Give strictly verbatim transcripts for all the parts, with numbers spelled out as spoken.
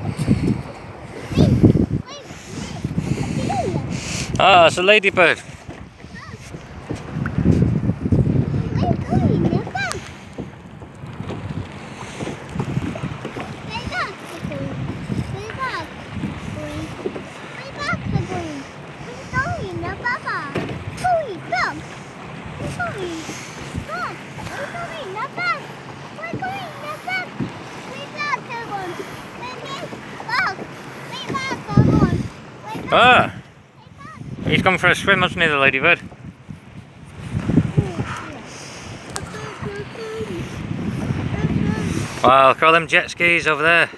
Ah, it's a ladybird. Ah! He's gone for a swim, hasn't he, the ladybird? Wow, look at all them jet skis over there.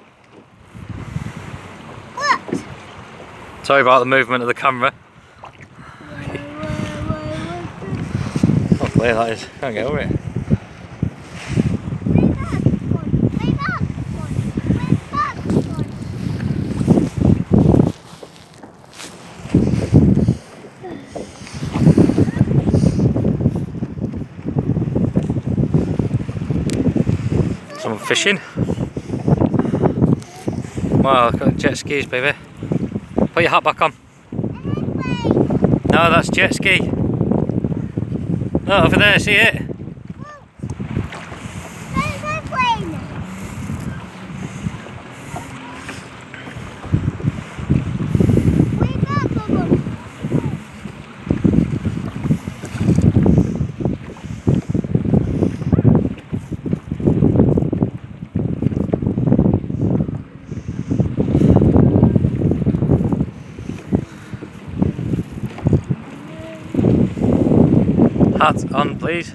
What? Sorry about the movement of the camera. Oh, clear that is. Can't get over it. Someone fishing. Wow, look at the jet skis, baby. Put your hat back on. No, that's jet ski. Oh, over there, see it? Hat on, please.